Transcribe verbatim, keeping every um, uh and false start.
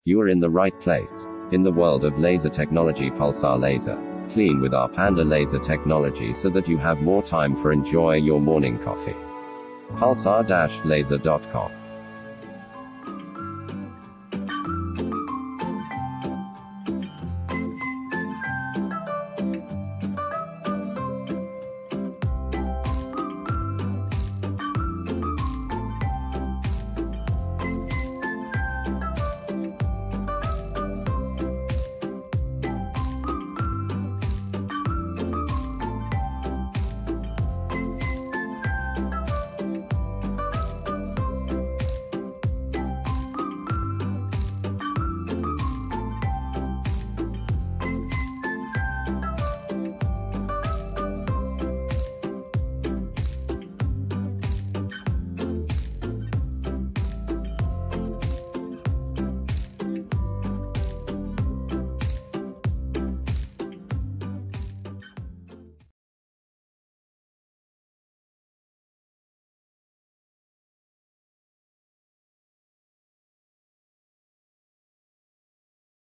You are in the right place. In the world of laser technology, PULSAR Laser. Clean with our Panda laser technology so that you have more time for enjoy your morning coffee. pulsar laser dot com